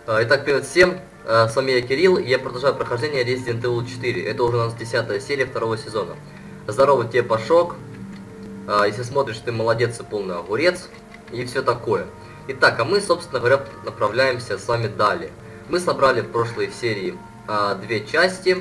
Итак, привет всем, с вами я Кирилл, и я продолжаю прохождение Resident Evil 4. Это уже у нас 10-я серия второго сезона. Здорово тебе, Пашок. Если смотришь, ты молодец и полный огурец, и все такое. Итак, а мы, собственно говоря, направляемся с вами далее. Мы собрали в прошлой серии две части,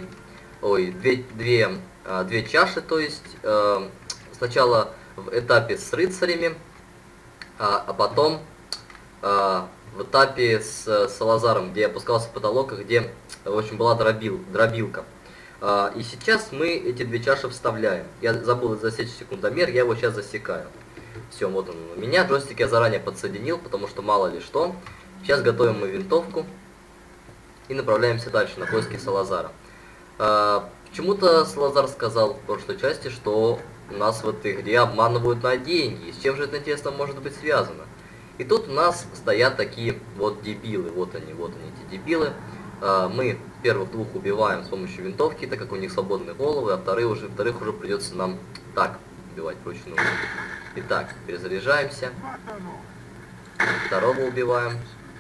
две чаши, то есть сначала в этапе с рыцарями, а потом в этапе с Салазаром, где опускался потолок, и где, в общем, была дробилка. И сейчас мы эти две чаши вставляем. Я забыл засечь секундомер, я его сейчас засекаю. Все, вот он у меня. Джойстик я заранее подсоединил, потому что мало ли что. Сейчас готовим мы винтовку и направляемся дальше на поиски Салазара. Почему-то Салазар сказал в прошлой части, что у нас в этой игре обманывают на деньги. И с чем же это, интересно, может быть связано? И тут у нас стоят такие вот дебилы. Вот они, эти дебилы. Мы первых двух убиваем с помощью винтовки, так как у них свободные головы, а вторых уже придется нам так убивать вручную. Итак, перезаряжаемся. Второго убиваем.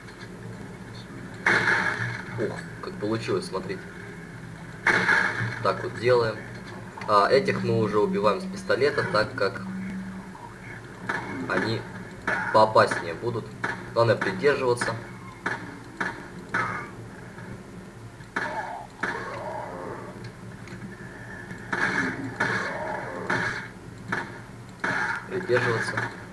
Ух, как получилось, смотрите. Так вот делаем. Этих мы уже убиваем с пистолета, так как они поопаснее будут. Главное придерживаться. Придерживаться.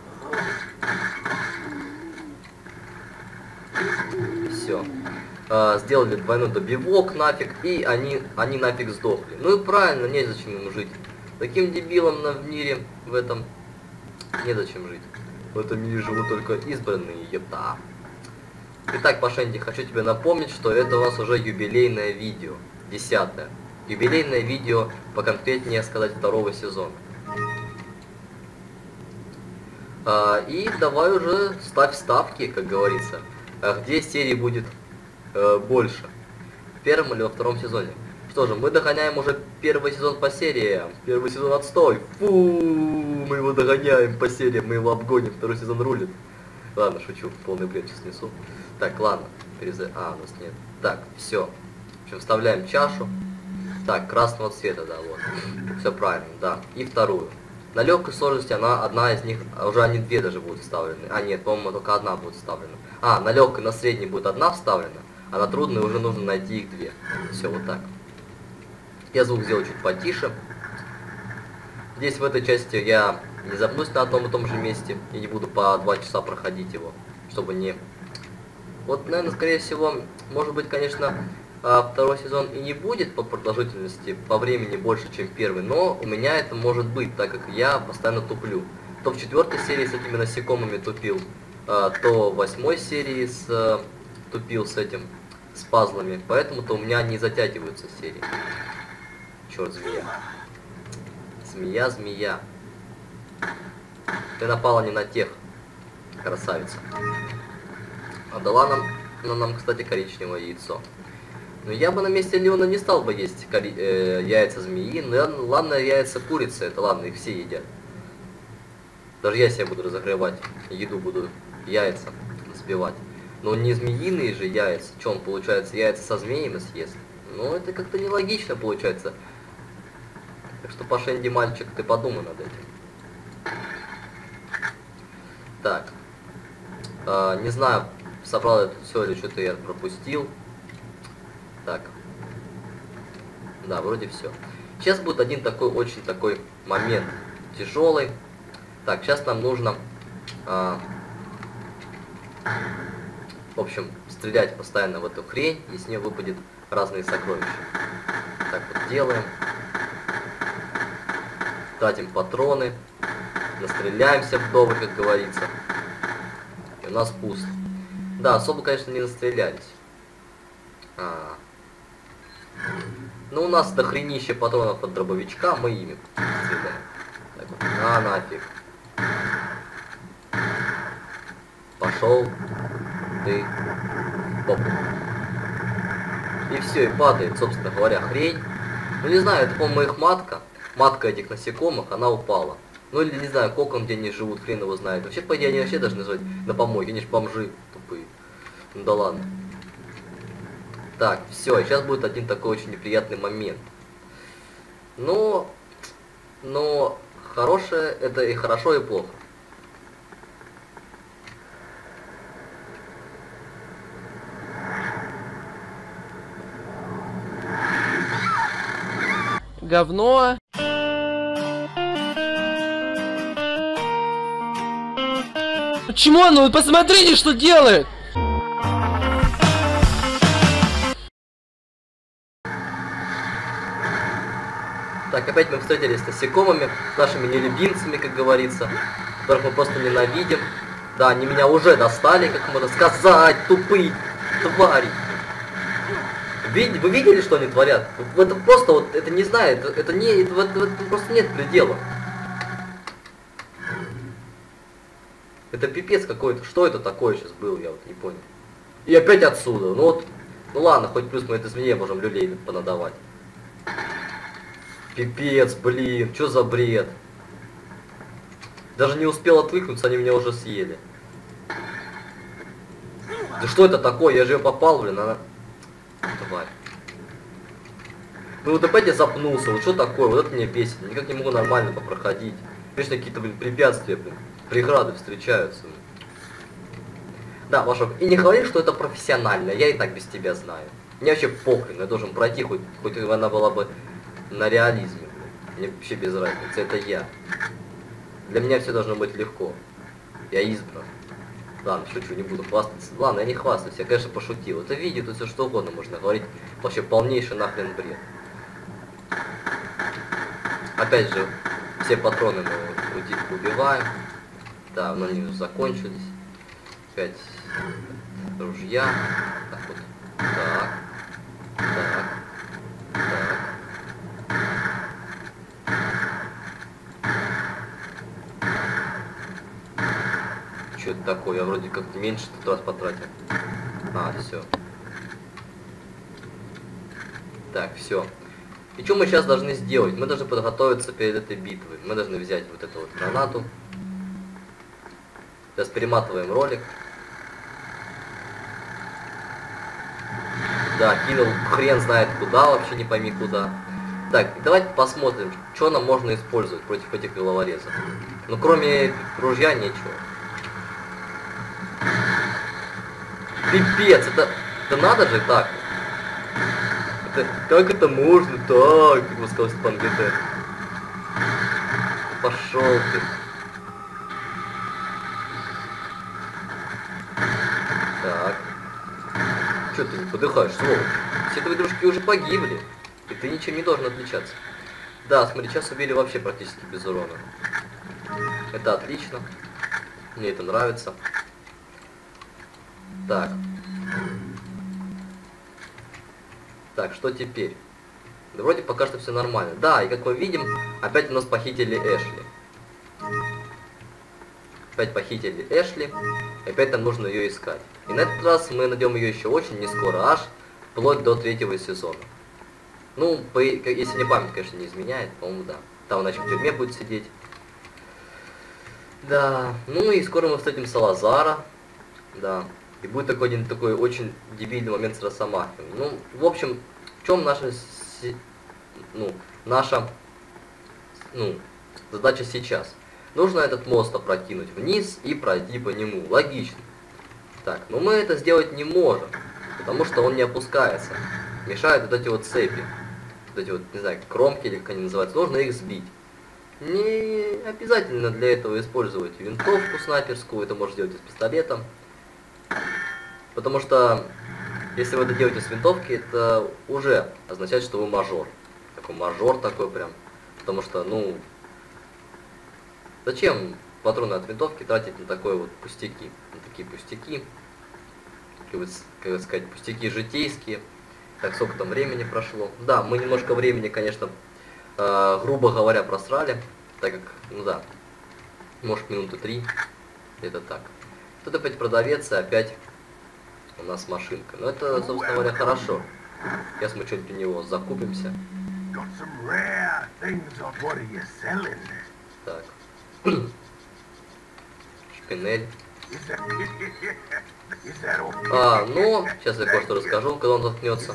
Все. Сделали двойной добивок нафиг, и они нафиг сдохли. Ну и правильно, незачем им жить. Таким дебилам в мире в этом незачем жить. В этом мире живут только избранные, ета. Итак, Пашенди, хочу тебе напомнить, что это у нас уже юбилейное видео, 10-е. Юбилейное видео, поконкретнее сказать, второго сезона. И давай уже ставь ставки, как говорится. Где серий будет больше? В первом или во втором сезоне? Что же, мы догоняем уже первый сезон по сериям. Первый сезон отстой. Фу, мы его догоняем по сериям, мы его обгоним. Второй сезон рулит. Ладно, шучу, полный бред сейчас несу. Так, ладно, у нас нет. Так, все. В общем, вставляем чашу. Так, красного цвета, да, вот. Все правильно, да. И вторую. На легкой сложности одна из них, уже они две даже будут вставлены. Нет, по-моему, только одна будет вставлена. На легкой, на средней будет одна вставлена, а на трудной уже нужно найти их две. Все, вот так. Я звук сделаю чуть потише. Здесь в этой части я не запнусь на одном и том же месте и не буду по 2 часа проходить его, чтобы не... Вот, наверное, скорее всего, может быть, конечно, второй сезон и не будет по продолжительности, по времени больше, чем первый, но у меня это может быть, так как я постоянно туплю. То в 4-й серии с этими насекомыми тупил, то в 8-й серии тупил с пазлами, поэтому-то у меня не затягиваются серии. Черт, змея. Змея. Ты напала не на тех, красавица. Дала нам, кстати, коричневое яйцо. Но я бы на месте Леона не стал бы есть яйца змеи, но ладно, яйца курицы, это ладно, их все едят. Даже я себе буду разогревать еду, буду яйца сбивать. Но не змеиные же яйца. Что он, получается, яйца со змеями съест? Ну, это как-то нелогично получается. Так что, Пашенди, мальчик, ты подумай над этим. Так. Не знаю, собрал я тут все или что-то я пропустил. Так. Да, вроде все. Сейчас будет один такой, очень такой момент тяжелый. Так, сейчас нам нужно, в общем, стрелять постоянно в эту хрень, и с нее выпадет разные сокровища. Так вот делаем. Тратим патроны. Настреляемся вдоволь, как говорится. И у нас пусто. Да, особо, конечно, не настрелялись. Но у нас дохренище патронов от дробовичка, мы ими стреляем. Так вот, нафиг. Пошел ты в попу. И все, и падает, собственно говоря, хрень. Ну не знаю, это, по-моему, их матка этих насекомых, она упала. Ну или не знаю, кокон, где они живут, хрен его знает. Вообще, по идее, они вообще должны жить на помойке, они же бомжи тупые. Ну да ладно. Так, все, сейчас будет один такой очень неприятный момент. Но хорошее это и хорошо, и плохо. Говно. Почему оно? Вы посмотрите, что делает! Так, опять мы встретились с насекомыми, с нашими нелюбимцами, как говорится, которых мы просто ненавидим. Да, они меня уже достали, как можно сказать, тупые твари. Вы видели, что они творят? Это просто вот, это не знаю, это не, это просто нет предела. Это пипец какой-то. Что это такое сейчас было, я вот не понял. И опять отсюда. Ну вот, ну ладно, хоть плюс мы это змее можем люлей понадавать. Пипец, блин, что за бред? Даже не успел отвыкнуться, они меня уже съели. Да что это такое? Я же ее попал, блин, она... Тварь. Ну вот опять я запнулся, вот что такое? Вот это меня бесит. Никак не могу нормально попроходить. Вечно какие-то, блин, препятствия, блин, преграды встречаются. Да, Машок, и не говори, что это профессионально, я и так без тебя знаю. Мне вообще похрен, я должен пройти, хоть она была бы на реализме, блин. Мне вообще без разницы, это я. Для меня все должно быть легко. Я избран. Ладно, шучу, не буду хвастаться. Ладно, я не хвастаюсь, я, конечно, пошутил. Это видео, тут все что угодно можно говорить. Вообще полнейший нахрен бред. Опять же, все патроны мы убиваем. Да, но они закончились. Опять ружья. Так вот. Так. Так. Так. Что это такое? Я вроде как меньше в тот раз потратил. А, все. Так, все. И что мы сейчас должны сделать? Мы должны подготовиться перед этой битвой. Мы должны взять вот эту вот гранату. Сейчас перематываем ролик. Да, кинул хрен знает куда, вообще не пойми куда. Так, давайте посмотрим, что нам можно использовать против этих головорезов. Ну, кроме ружья, нечего. Пипец, это надо же так. Как это можно так, как бы сказал Степан ГТ. Пошел ты. Так. Че ты не подыхаешь, сволочь? Все твои дружки уже погибли. И ты ничем не должен отличаться. Да, смотри, сейчас убили вообще практически без урона. Это отлично. Мне это нравится. Так. Так, что теперь? Да вроде пока что все нормально. Да, и как мы видим, опять у нас похитили Эшли. Опять похитили Эшли. И опять нам нужно ее искать. И на этот раз мы найдем ее еще очень не скоро, аж вплоть до 3-го сезона. Ну, если мне память, конечно, не изменяет, по-моему, да. Там она еще в тюрьме будет сидеть. Да, ну и скоро мы встретим Салазара. Да. И будет такой один такой очень дебильный момент с Росомахой. Ну, в общем, в чем наша задача сейчас? Нужно этот мост опрокинуть вниз и пройти по нему. Логично. Так, но мы это сделать не можем, потому что он не опускается. Мешают вот эти вот цепи. Вот эти вот, не знаю, кромки или как они называются. Нужно их сбить. Не обязательно для этого использовать винтовку снайперскую. Это можно сделать и с пистолетом. Потому что, если вы это делаете с винтовки, это уже означает, что вы мажор. Такой мажор такой прям. Потому что, ну, зачем патроны от винтовки тратить на такое вот пустяки? На такие пустяки. Как сказать, пустяки житейские. Так, сколько там времени прошло? Да, мы немножко времени, конечно, грубо говоря, просрали. Так как, ну да, может минуты 3. Это так. Тут опять продавец и опять у нас машинка. Но это, собственно говоря, хорошо. Сейчас мы что-нибудь у него закупимся. Так. Шпинель. Ну, сейчас я кое-что расскажу, когда он заткнется.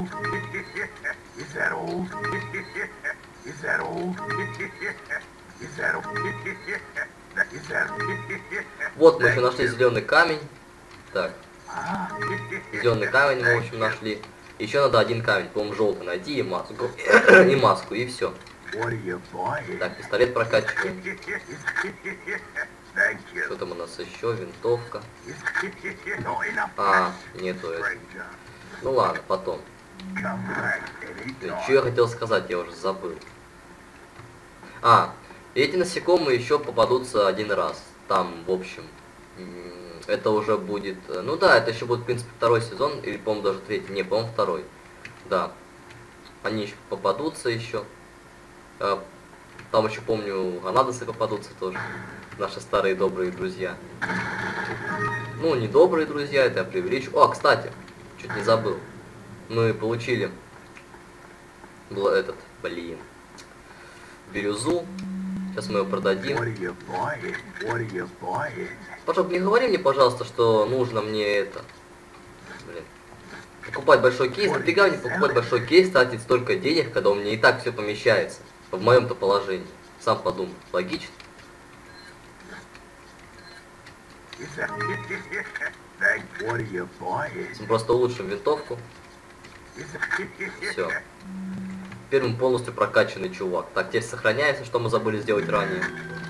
Вот мы еще нашли зеленый камень. Так. Зеленый камень мы, в общем, нашли. Еще надо один камень, по-моему, желтый найти и маску. И маску, и все. Так, пистолет прокачиваем. Что там у нас еще? Винтовка. Нету этого. Ну ладно, потом. Что я хотел сказать, я уже забыл. Эти насекомые еще попадутся один раз. Там, в общем, это уже будет... Ну да, это еще будет, в принципе, второй сезон, или, по-моему, даже третий. Не, по-моему, второй. Да. Они еще попадутся еще. Там еще, помню, ганадосы попадутся тоже. Наши старые добрые друзья. Ну, не добрые друзья, это я преувеличу. Кстати, чуть не забыл. Мы получили... бирюзу. Сейчас мы его продадим. Пожалуйста, не говори мне, пожалуйста, что нужно мне это... Покупать большой кейс. Нафига мне покупать большой кейс, тратить столько денег, когда у меня и так все помещается. В моем-то положении. Сам подумай. Логично? Мы просто улучшим винтовку. Все. Теперь мы полностью прокачанный чувак. Так, теперь сохраняется, что мы забыли сделать ранее.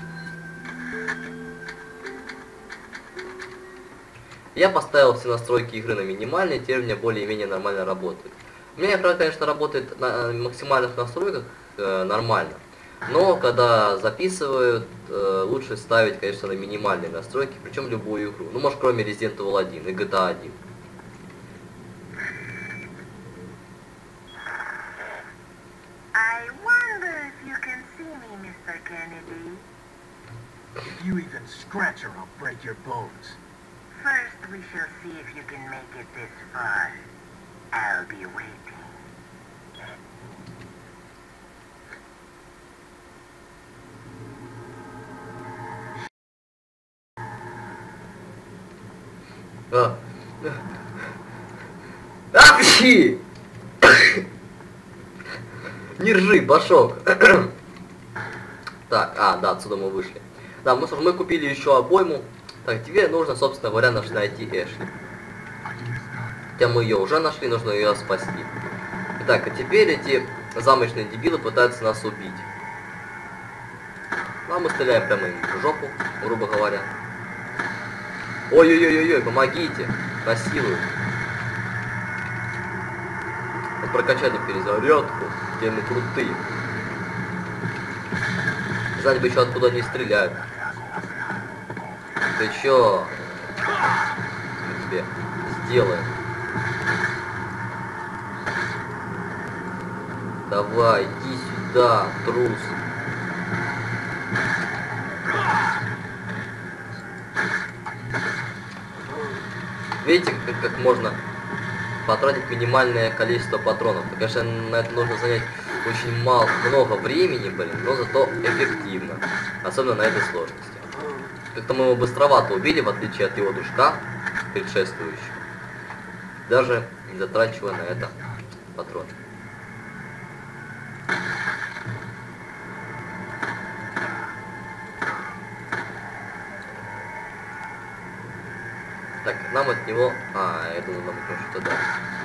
Я поставил все настройки игры на минимальные, теперь у меня более-менее нормально работает. У меня игра, конечно, работает на максимальных настройках нормально. Но когда записывают, лучше ставить, конечно, на минимальные настройки, причем любую игру. Ну, может, кроме Resident Evil 1 и GTA 1. If you even scratch her, I'll break your bones. First, we shall see if you can make it this far. I'll be waiting. Не ржи, башок. Так, да, отсюда мы вышли. Да, мы купили еще обойму. Так, тебе нужно, собственно говоря, найти Эшли. Хотя мы ее уже нашли, нужно ее спасти. Итак, а теперь эти замочные дебилы пытаются нас убить. Ну, а мы стреляем прямо им в жопу, грубо говоря. Ой-ой-ой-ой, помогите, насилуют. Мы прокачали перезарядку, где мы крутые. Знать бы еще откуда они стреляют. Ты чё? Мы тебе сделаем. Давай, иди сюда, трус. Видите, как можно потратить минимальное количество патронов. Конечно, на это нужно занять очень много времени, но зато эффективно. Особенно на этой сложности. Как-то мы его быстровато убили, в отличие от его дружка предшествующего. Даже не затрачивая на это патроны. Так, нам от него... я думаю, нам что-то да.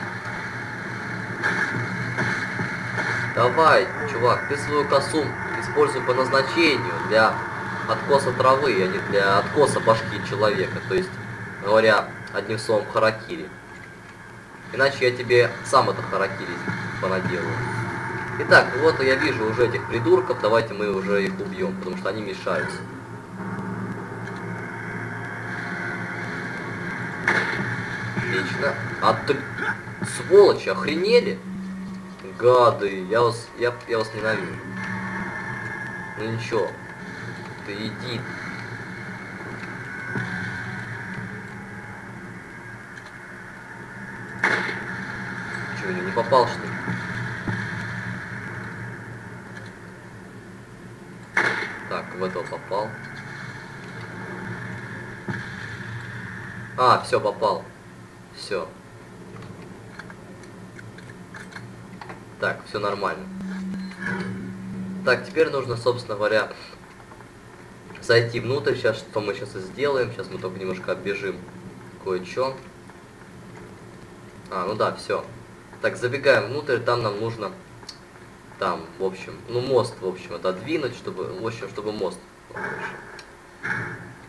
Давай, чувак, ты свою косу используй по назначению для откоса травы, а не для откоса башки человека. То есть, говоря одним словом, харакири. Иначе я тебе сам это харакири понаделаю. Итак, вот я вижу уже этих придурков, давайте мы уже их убьем, потому что они мешаются. Отлично. Сволочи, охренели? Гады, я вас ненавижу. Ну ничего. Ты иди. Чего, не попал, что ли? Так, в этого попал. А, все, попал. Все. Так, все нормально. Так, теперь нужно, собственно говоря, зайти внутрь. Сейчас, что мы сейчас и сделаем. Сейчас мы только немножко оббежим кое-что. А, ну да, все. Так, забегаем внутрь, там нам нужно, там, в общем, ну мост, в общем, отодвинуть, чтобы, в общем, чтобы мост был больше.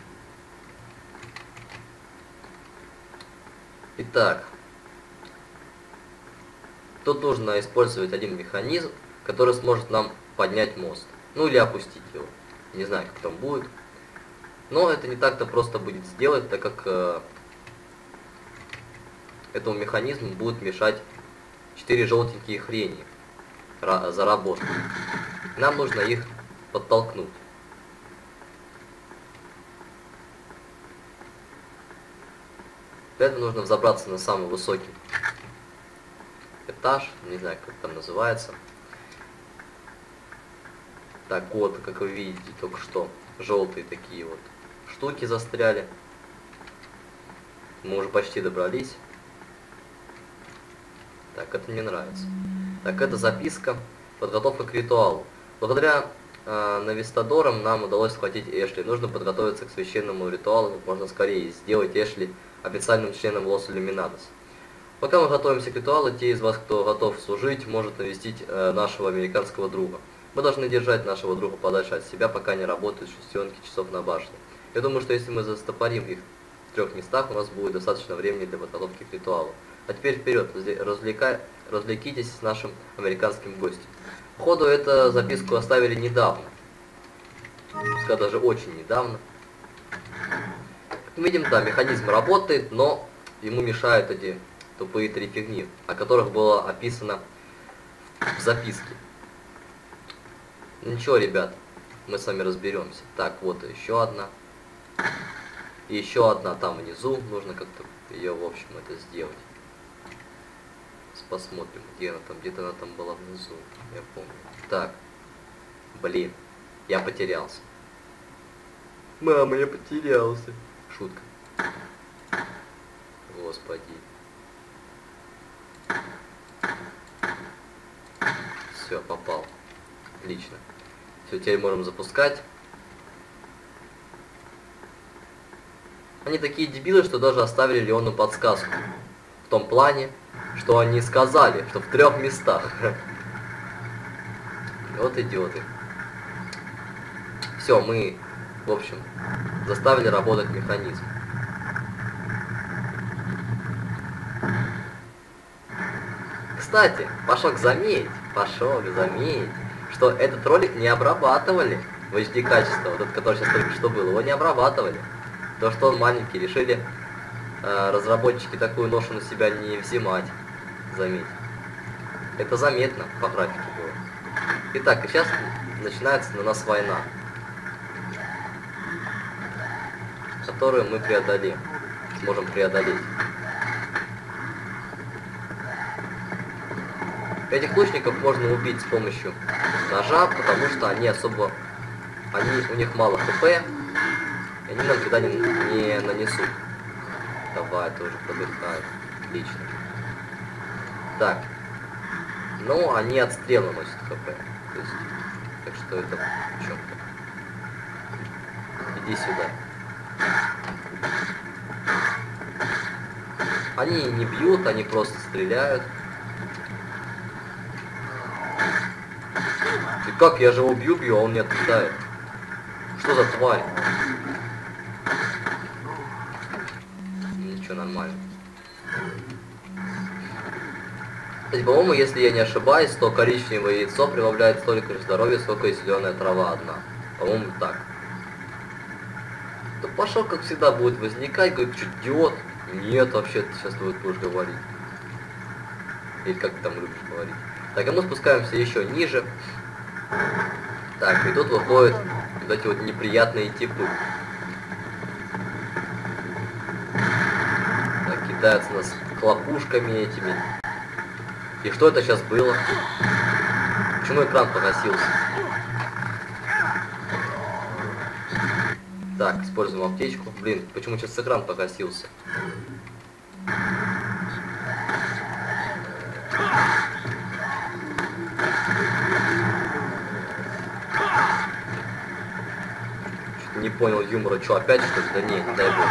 Итак, тут нужно использовать один механизм, который сможет нам поднять мост. Ну или опустить его. Не знаю, как там будет. Но это не так-то просто будет сделать, так как этому механизму будет мешать 4 желтенькие хрени заработать. Нам нужно их подтолкнуть. Для этого нужно взобраться на самый высокий этаж, не знаю, как там называется. Так вот, как вы видите, только что желтые такие вот штуки застряли. Мы уже почти добрались. Так, это мне нравится. Так, это записка, подготовка к ритуалу. Благодаря Навистадорам нам удалось схватить Эшли. Нужно подготовиться к священному ритуалу как можно скорее, сделать Эшли официальным членом Лос Иллюминатос. Пока мы готовимся к ритуалу, те из вас, кто готов служить, может навестить нашего американского друга. Мы должны держать нашего друга подальше от себя, пока не работают шестеренки часов на башне. Я думаю, что если мы застопорим их в 3 местах, у нас будет достаточно времени для подготовки к ритуалу. А теперь вперед, развлекитесь с нашим американским гостем. Походу, эту записку оставили недавно. Пускай даже очень недавно. Как мы видим, да, механизм работает, но ему мешают эти тупые 3 фигни, о которых было описано в записке. Ничего, ребят, мы с вами разберемся. Так, вот еще одна. И еще одна там внизу. Нужно как-то ее, в общем, это сделать. Посмотрим, где она там. Где-то она там была внизу. Я помню. Так. Блин. Я потерялся. Мама, я потерялся. Шутка. Господи. Все, попал. Отлично. Все, теперь можем запускать. Они такие дебилы, что даже оставили Леону подсказку. В том плане, что они сказали, что в 3 местах. Вот идиоты. Все, мы, в общем, заставили работать механизм. Кстати, Пашок, заметь, что этот ролик не обрабатывали в HD качество, вот этот, который сейчас только что был, его не обрабатывали. То, что он маленький, решили разработчики такую ношу на себя не взимать. Заметь. Это заметно по графике было. Итак, и сейчас начинается на нас война, которую мы сможем преодолеть. Этих лучников можно убить с помощью ножа, потому что они у них мало хп, и они нам вреда не нанесут. Давай, тоже подыхает. Отлично. Так. Ну, они от стрела носят хп. То есть, так что это четко. Иди сюда. Они не бьют, они просто стреляют. И как, я же его бью, а он не отлетает. Что за тварь? Ничего, нормально. Кстати, по-моему, если я не ошибаюсь, то коричневое яйцо прибавляет столько же здоровья, сколько и зеленая трава одна. По-моему, так. То Пашок, как всегда, будет возникать, говорит, что идиот. Нет, вообще, ты сейчас будешь говорить. Или как ты там любишь говорить. Так, а мы спускаемся еще ниже. Так, и тут выходят вот эти вот неприятные типы. Так, кидаются нас хлопушками этими. И что это сейчас было? Почему экран погасился? Так, используем аптечку. Блин, почему сейчас экран погасился? понял юмора. Что, опять что ли? Да не дай бог.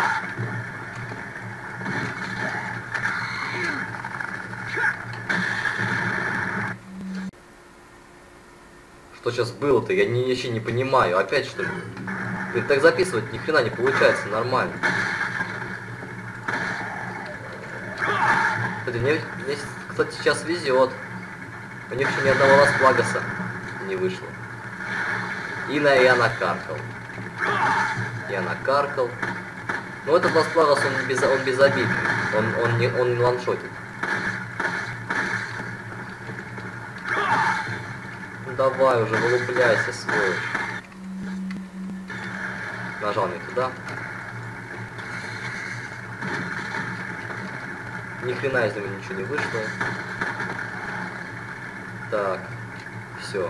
Что сейчас было-то? Я вообще не понимаю. Опять что ли? Блин, так записывать ни хрена не получается нормально. Мне, кстати, сейчас везет. У них еще ни одного Лас-Плагаса не вышло. И я накаркал. Я накаркал. Но этот Лас-Плагас, он безобидный. Он не ваншотит. Ну давай уже, вылупляйся, сволочь. Нажал не туда. Ни хрена из него ничего не вышло. Так, все.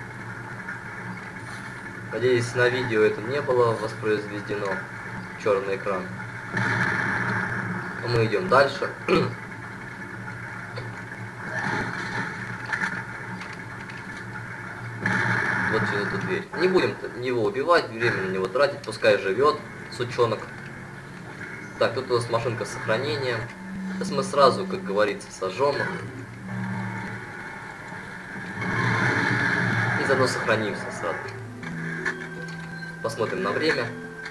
Надеюсь, на видео это не было воспроизведено. Черный экран. Мы идем дальше. Вот через эту дверь. Не будем его убивать, время на него тратить, пускай живет, сучонок. Так, тут у нас машинка сохранения. Сейчас мы сразу, как говорится, сожжем их. И заодно сохранимся сразу. Посмотрим на время.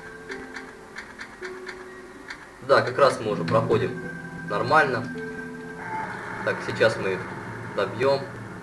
Да, как раз мы уже проходим нормально. Так, сейчас мы их добьем.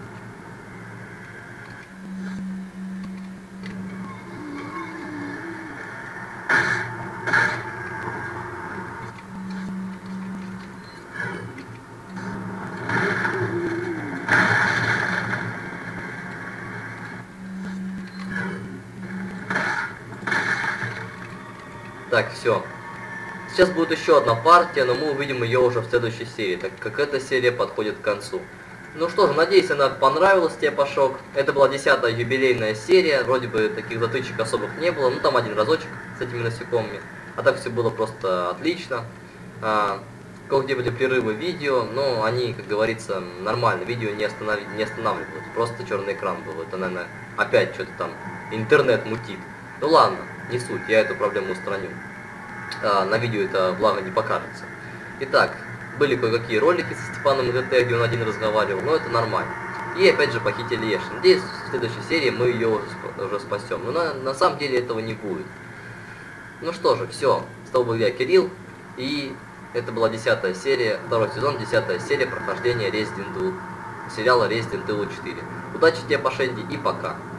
Так, все. Сейчас будет еще одна партия, но мы увидим ее уже в следующей серии, так как эта серия подходит к концу. Ну что же, надеюсь, она понравилась тебе, Пашок. Это была 10-я юбилейная серия, вроде бы таких затычек особых не было, ну там один разочек с этими насекомыми. А так все было просто отлично. Кое-где были прерывы видео, но они, как говорится, нормально, видео не останавливалось, просто черный экран был. Это, наверное, опять что-то там интернет мутит. Ну ладно, не суть, я эту проблему устраню. На видео это благо не покажется. Итак, были кое-какие ролики со Степаном ГТ, где он один разговаривал, но это нормально. И опять же похитили Эш. Надеюсь, в следующей серии мы ее уже спасем. Но на самом деле этого не будет. Ну что же, все. С тобой был я, Кирилл. И это была 10-я серия, второй сезон, 10-я серия прохождения сериала Resident Evil 4. Удачи тебе, Пашенди, и пока.